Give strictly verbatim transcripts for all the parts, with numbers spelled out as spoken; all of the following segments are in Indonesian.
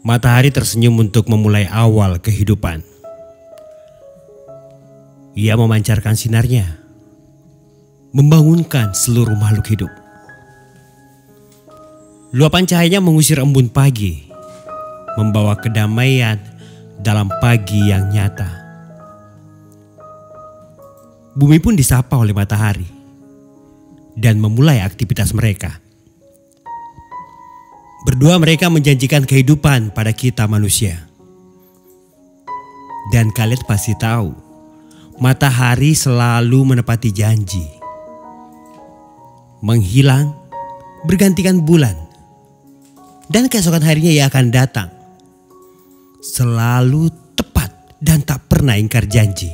Matahari tersenyum untuk memulai awal kehidupan. Ia memancarkan sinarnya, membangunkan seluruh makhluk hidup. Luapan cahayanya mengusir embun pagi, membawa kedamaian dalam pagi yang nyata. Bumi pun disapa oleh matahari dan memulai aktivitas mereka. Berdua mereka menjanjikan kehidupan pada kita manusia. Dan kalian pasti tahu, matahari selalu menepati janji. Menghilang, bergantikan bulan. Dan keesokan harinya ia akan datang. Selalu tepat dan tak pernah ingkar janji.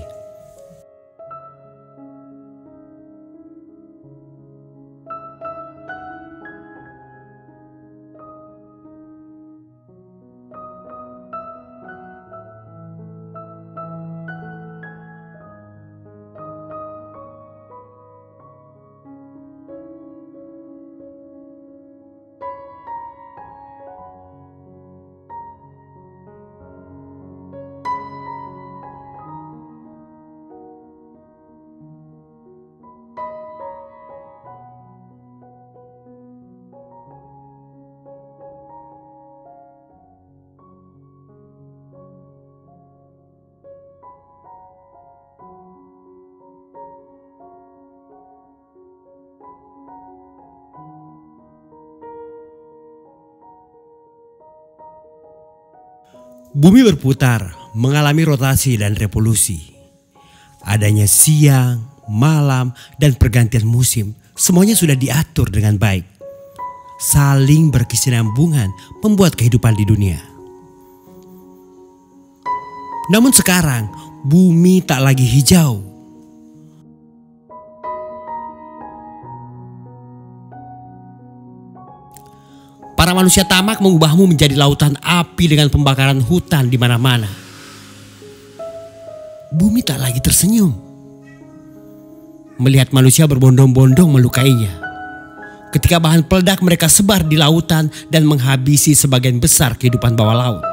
Bumi berputar, mengalami rotasi dan revolusi. Adanya siang, malam, dan pergantian musim, semuanya sudah diatur dengan baik. Saling berkesinambungan membuat kehidupan di dunia. Namun sekarang, bumi tak lagi hijau. Para manusia tamak mengubahmu menjadi lautan api dengan pembakaran hutan di mana-mana. Bumi tak lagi tersenyum melihat manusia berbondong-bondong melukainya. Ketika bahan peledak mereka sebar di lautan dan menghabisi sebagian besar kehidupan bawah laut.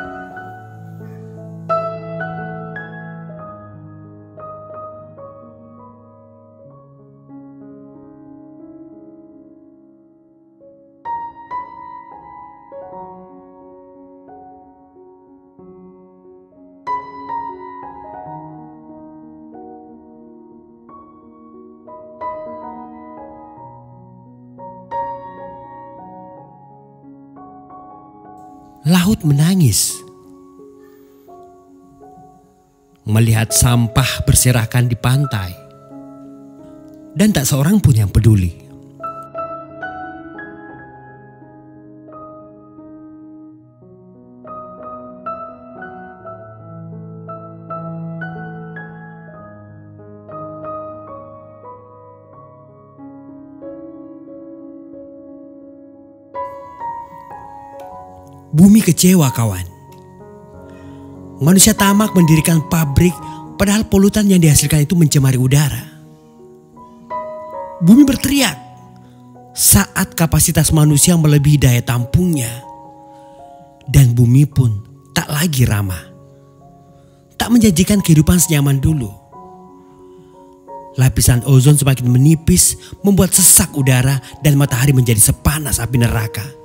Laut menangis melihat sampah berserakan di pantai dan tak seorang pun yang peduli. Bumi kecewa kawan. Manusia tamak mendirikan pabrik padahal polutan yang dihasilkan itu mencemari udara. Bumi berteriak saat kapasitas manusia melebihi daya tampungnya. Dan bumi pun tak lagi ramah. Tak menjanjikan kehidupan senyaman dulu. Lapisan ozon semakin menipis membuat sesak udara dan matahari menjadi sepanas api neraka.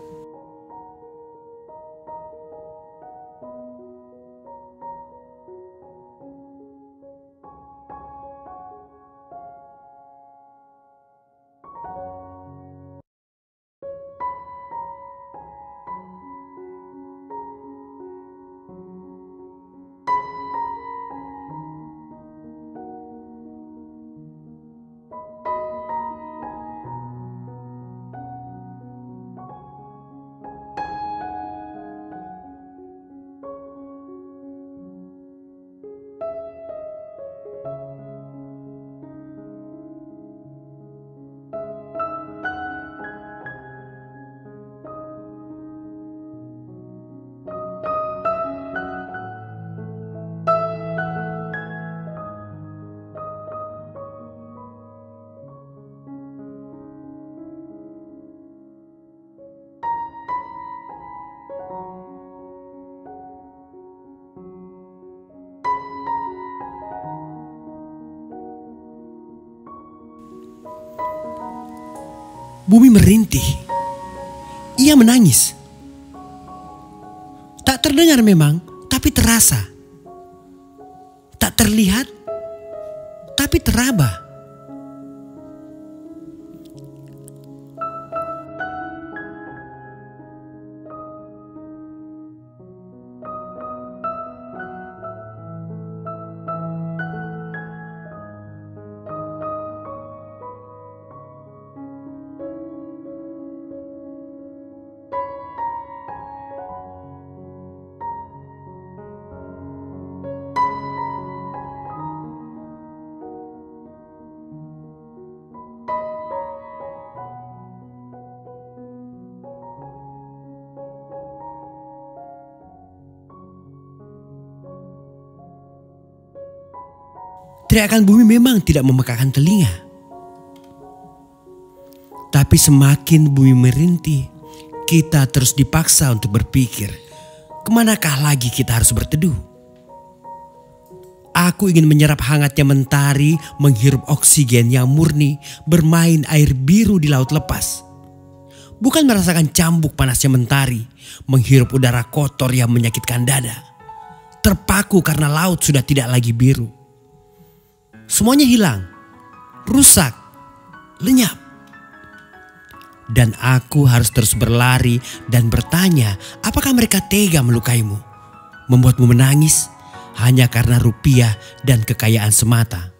bumi merintih. Ia menangis. Tak terdengar memang, tapi terasa. Tak terlihat, tapi teraba. Teriakan bumi memang tidak memekakan telinga. Tapi semakin bumi merintih, kita terus dipaksa untuk berpikir, kemanakah lagi kita harus berteduh? Aku ingin menyerap hangatnya mentari, menghirup oksigen yang murni, bermain air biru di laut lepas. Bukan merasakan cambuk panasnya mentari, menghirup udara kotor yang menyakitkan dada. Terpaku karena laut sudah tidak lagi biru. Semuanya hilang, rusak, lenyap. Dan aku harus terus berlari dan bertanya, apakah mereka tega melukaimu, membuatmu menangis hanya karena rupiah dan kekayaan semata.